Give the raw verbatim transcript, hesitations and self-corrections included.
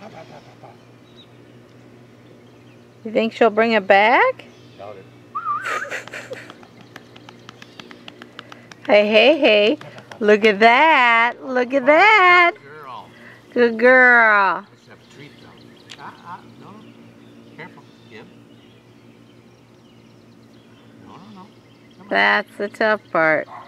You think she'll bring it back? Doubt it. Hey, hey, hey. Look at that. Look at that. Good girl. Good girl. Let's have a treat though. Ah, ah, no, no. Careful. Give. No, no, no. Come on. That's the tough part.